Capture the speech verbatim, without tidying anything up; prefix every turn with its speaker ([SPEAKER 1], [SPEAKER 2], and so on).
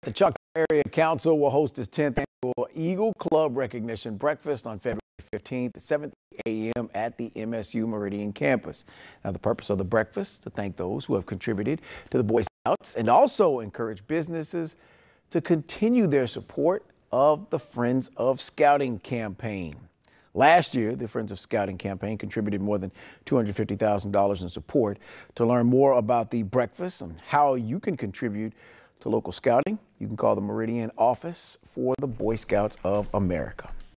[SPEAKER 1] The Choctaw Area Council will host its tenth annual Eagle Club Recognition Breakfast on February fifteenth at seven a m at the M S U Meridian campus. Now, the purpose of the breakfast to thank those who have contributed to the Boy Scouts and also encourage businesses to continue their support of the Friends of Scouting campaign. Last year, the Friends of Scouting campaign contributed more than two hundred fifty thousand dollars in support. To learn more about the breakfast and how you can contribute to local scouting, you can call the Meridian office for the Boy Scouts of America.